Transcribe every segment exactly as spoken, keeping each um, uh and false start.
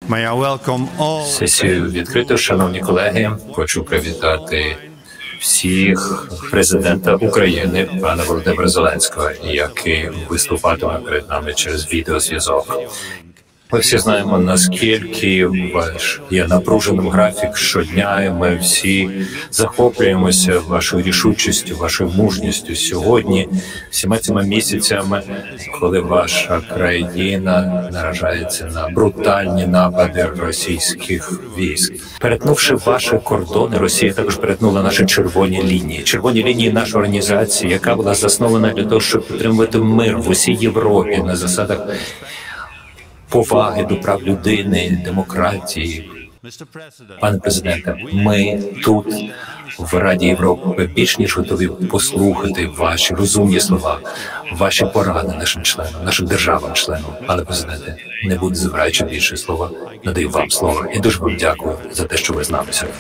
Сесію відкрито, шановні колеги. Хочу привітати всіх президента України, пана Володимира Зеленського, який виступатиме перед нами через відеозв'язок. Ми всі знаємо, наскільки ваш є напруженим графік щодня, і ми всі захоплюємося вашою рішучістю, вашою мужністю сьогодні, всіма цими місяцями, коли ваша країна наражається на брутальні напади російських військ. Перетнувши ваші кордони, Росія також перетнула наші червоні лінії. Червоні лінії нашої організації, яка була заснована для того, щоб підтримувати мир в усій Європі на засадах поваги до прав людини, демократії. Пане президенте, ми тут, в Раді Європи, більш ніж готові послухати ваші розумні слова, ваші поради нашим членам, нашим державам-членам. Пане президенте, не буду забираючи більше слова, надаю вам слово. І дуже вам дякую за те, що ви з нами сьогодні.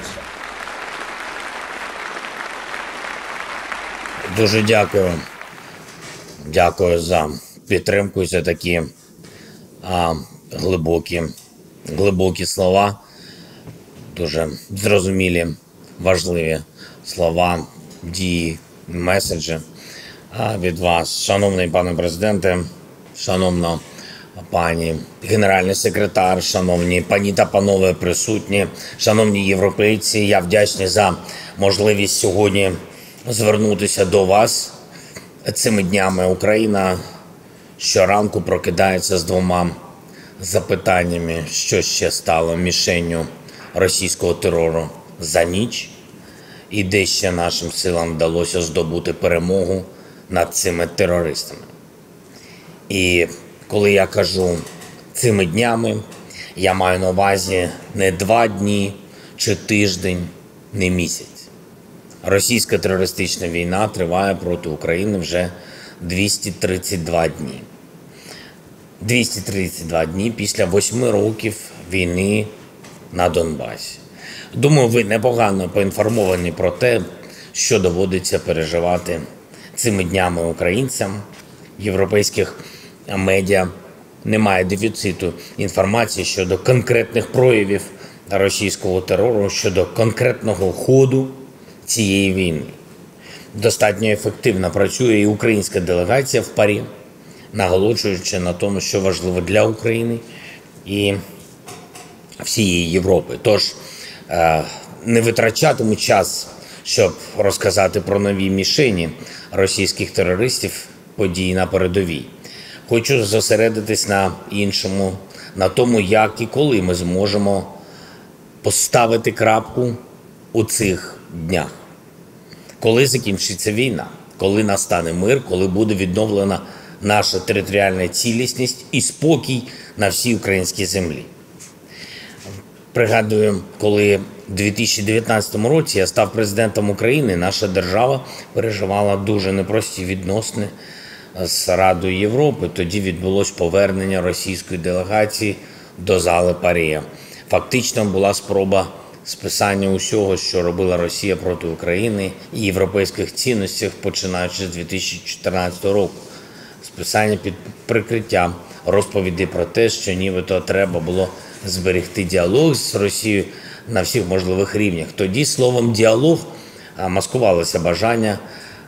Дуже дякую. Дякую за підтримку і за такі а, глибокі, глибокі слова. Дуже зрозумілі, важливі слова, дії, меседжі від вас. Шановний пане президенте, шановна пані генеральний секретар, шановні пані та панове присутні, шановні європейці, я вдячний за можливість сьогодні звернутися до вас. Цими днями Україна щоранку прокидається з двома запитаннями, що ще стало мішенню російського терору за ніч, і де ще нашим силам вдалося здобути перемогу над цими терористами. І коли я кажу цими днями, я маю на увазі не два дні чи тиждень, не місяць. Російська терористична війна триває проти України вже двісті тридцять два дні. двісті тридцять два дні після восьми років війни на Донбасі. Думаю, ви непогано поінформовані про те, що доводиться переживати цими днями українцям. Європейських медіа немає дефіциту інформації щодо конкретних проявів російського терору, щодо конкретного ходу цієї війни. Достатньо ефективно працює і українська делегація в ПАРі, наголошуючи на тому, що важливо для України і всієї Європи. Тож не витрачатиму час, щоб розказати про нові мішені російських терористів, події на передовій. Хочу зосередитись на іншому, на тому, як і коли ми зможемо поставити крапку у цих днях. Коли закінчиться війна, коли настане мир, коли буде відновлена наша територіальна цілісність і спокій на всій українській землі. Пригадую, коли у дві тисячі дев'ятнадцятому році я став президентом України, наша держава переживала дуже непрості відносини з Радою Європи. Тоді відбулось повернення російської делегації до зали ПАРі. Фактично була спроба списання усього, що робила Росія проти України і європейських цінностей, починаючи з дві тисячі чотирнадцятого року. Списання під прикриттям розповіді про те, що нібито треба було зберегти діалог з Росією на всіх можливих рівнях. Тоді словом «діалог» маскувалося бажання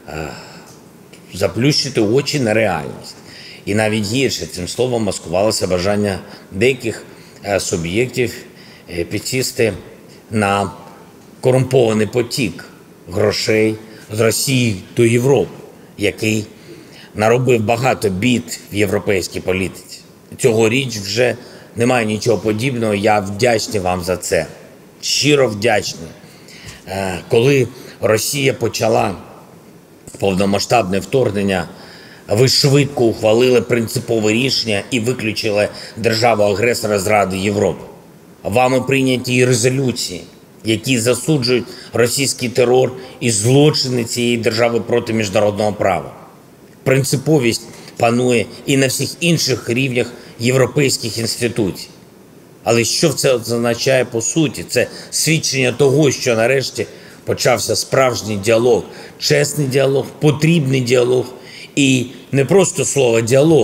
заплющити очі на реальність. І навіть гірше цим словом маскувалося бажання деяких суб'єктів підсісти на корумпований потік грошей з Росії до Європи, який наробив багато бід в європейській політиці. Цьогоріч вже немає нічого подібного, я вдячний вам за це. Щиро вдячний. Коли Росія почала повномасштабне вторгнення, ви швидко ухвалили принципове рішення і виключили державу-агресора з Ради Європи. Вами прийняті і резолюції, які засуджують російський терор і злочини цієї держави проти міжнародного права. Принциповість панує і на всіх інших рівнях європейських інституцій. Але що це означає по суті? Це свідчення того, що нарешті почався справжній діалог, чесний діалог, потрібний діалог. І не просто слово «діалог»,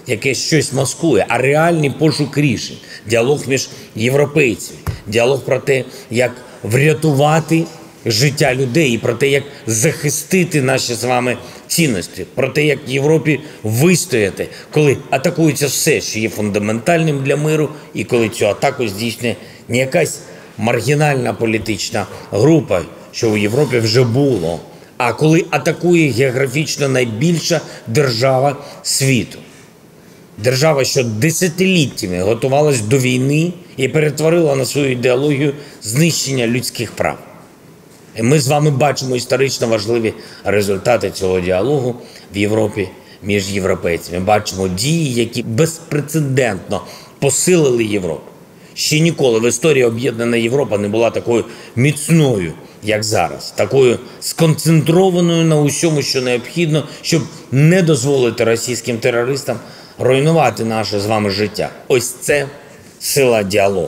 яке щось маскує, а реальний пошук рішень, діалог між європейцями, діалог про те, як врятувати життя людей і про те, як захистити наші з вами цінності, про те, як Європі вистояти, коли атакується все, що є фундаментальним для миру, і коли цю атаку здійснює не якась маргінальна політична група, що у Європі вже було, а коли атакує географічно найбільша держава світу. Держава, що десятиліттями готувалась до війни і перетворила на свою ідеологію знищення людських прав. І ми з вами бачимо історично важливі результати цього діалогу в Європі між європейцями. Бачимо дії, які безпрецедентно посилили Європу. Ще ніколи в історії об'єднана Європа не була такою міцною, як зараз, такою сконцентрованою на усьому, що необхідно, щоб не дозволити російським терористам руйнувати наше з вами життя. Ось це сила діалогу.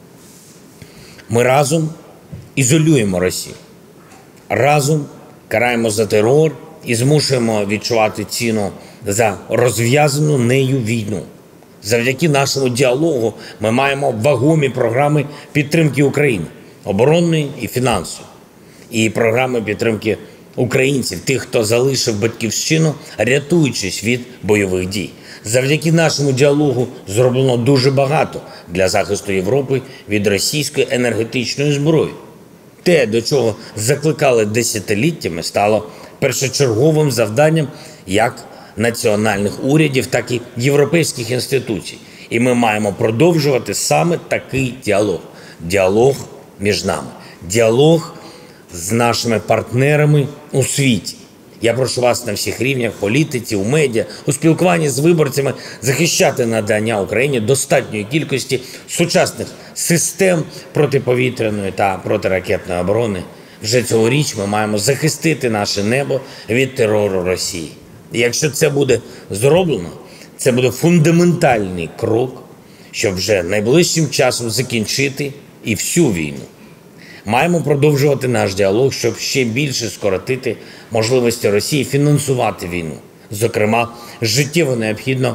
Ми разом ізолюємо Росію. Разом караємо за терор і змушуємо відчувати ціну за розв'язану нею війну. Завдяки нашому діалогу ми маємо вагомі програми підтримки України, оборонної і фінансової. І програми підтримки українців, тих, хто залишив батьківщину, рятуючись від бойових дій. Завдяки нашому діалогу зроблено дуже багато для захисту Європи від російської енергетичної зброї. Те, до чого закликали десятиліттями, стало першочерговим завданням як національних урядів, так і європейських інституцій. І ми маємо продовжувати саме такий діалог. Діалог між нами. Діалог з нашими партнерами у світі. Я прошу вас на всіх рівнях, в політиці, у медіа, у спілкуванні з виборцями захищати надання Україні достатньої кількості сучасних систем протиповітряної та протиракетної оборони. Вже цьогоріч ми маємо захистити наше небо від терору Росії. І якщо це буде зроблено, це буде фундаментальний крок, щоб вже найближчим часом закінчити і всю війну. Маємо продовжувати наш діалог, щоб ще більше скоротити можливості Росії фінансувати війну. Зокрема, життєво необхідно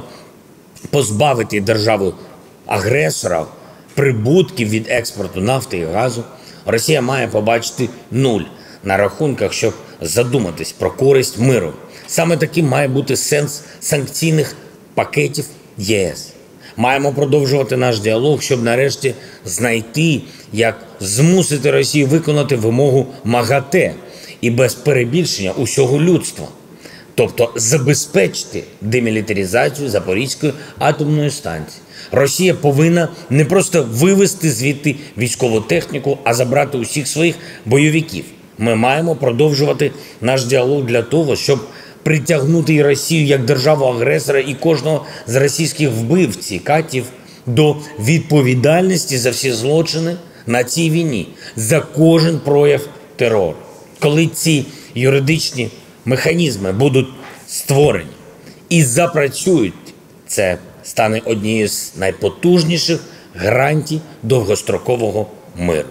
позбавити державу-агресора прибутків від експорту нафти і газу. Росія має побачити нуль на рахунках, щоб задуматись про користь миру. Саме таким має бути сенс санкційних пакетів ЄС. Маємо продовжувати наш діалог, щоб нарешті знайти, як змусити Росію виконати вимогу МАГАТЕ і без перебільшення усього людства. Тобто забезпечити демілітаризацію Запорізької атомної станції. Росія повинна не просто вивести звідти військову техніку, а забрати усіх своїх бойовиків. Ми маємо продовжувати наш діалог для того, щоб притягнути і Росію як державу-агресора і кожного з російських вбивців, катів до відповідальності за всі злочини на цій війні, за кожен прояв терору. Коли ці юридичні механізми будуть створені і запрацюють, це стане однією з найпотужніших гарантій довгострокового миру.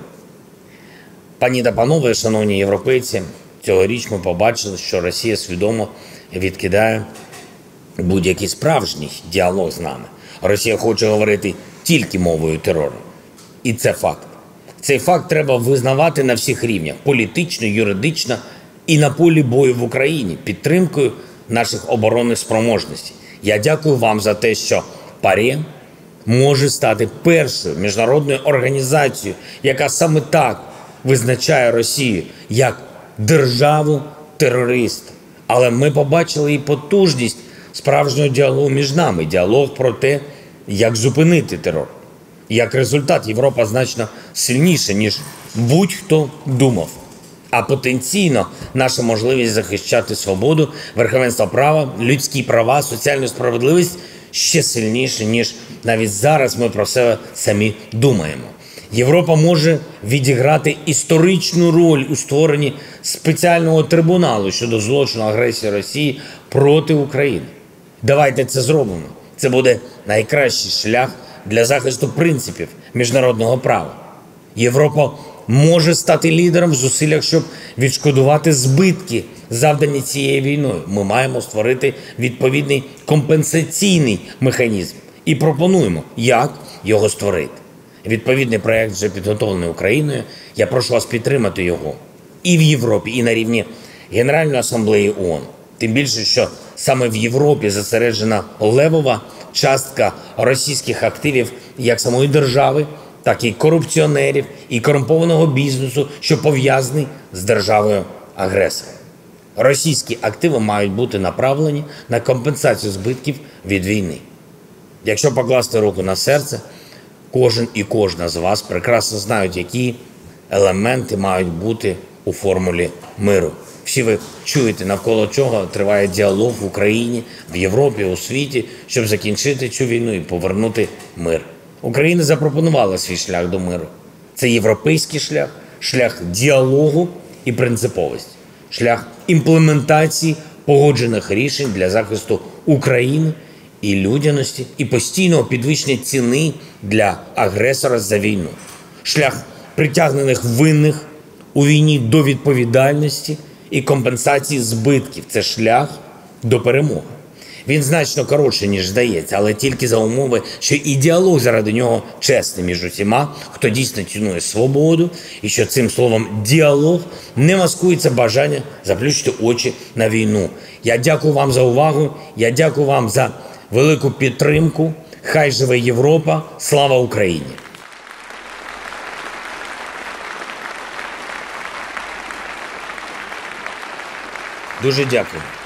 Пані та панове, шановні європейці, цьогоріч ми побачили, що Росія свідомо відкидає будь-який справжній діалог з нами. Росія хоче говорити тільки мовою терору. І це факт. Цей факт треба визнавати на всіх рівнях – політично, юридично і на полі бою в Україні, підтримкою наших оборонних спроможностей. Я дякую вам за те, що ПАРЄ може стати першою міжнародною організацією, яка саме так визначає Росію як державу-терориста. Але ми побачили і потужність справжнього діалогу між нами. Діалог про те, як зупинити терор. Як результат, Європа значно сильніша, ніж будь-хто думав. А потенційно наша можливість захищати свободу, верховенство права, людські права, соціальну справедливість ще сильніше, ніж навіть зараз ми про себе самі думаємо. Європа може відіграти історичну роль у створенні спеціального трибуналу щодо злочину агресії Росії проти України. Давайте це зробимо. Це буде найкращий шлях для захисту принципів міжнародного права. Європа може стати лідером в зусиллях, щоб відшкодувати збитки, завдані цією війною. Ми маємо створити відповідний компенсаційний механізм і пропонуємо, як його створити. Відповідний проєкт вже підготовлений Україною. Я прошу вас підтримати його і в Європі, і на рівні Генеральної асамблеї ООН. Тим більше, що саме в Європі зосереджена левова частка російських активів як самої держави, так і корупціонерів, і корумпованого бізнесу, що пов'язаний з державою-агресором. Російські активи мають бути направлені на компенсацію збитків від війни. Якщо покласти руку на серце, кожен і кожна з вас прекрасно знають, які елементи мають бути у формулі миру. Всі ви чуєте, навколо чого триває діалог в Україні, в Європі, у світі, щоб закінчити цю війну і повернути мир. Україна запропонувала свій шлях до миру. Це європейський шлях, шлях діалогу і принциповості, шлях імплементації погоджених рішень для захисту України і людяності, і постійного підвищення ціни для агресора за війну. Шлях притягнених винних у війні до відповідальності і компенсації збитків. Це шлях до перемоги. Він значно коротший, ніж здається, але тільки за умови, що і діалог заради нього чесний між усіма, хто дійсно цінує свободу, і що цим словом «діалог» не маскується бажання заплющити очі на війну. Я дякую вам за увагу, я дякую вам за велику підтримку. Хай живе Європа! Слава Україні! Дуже дякую.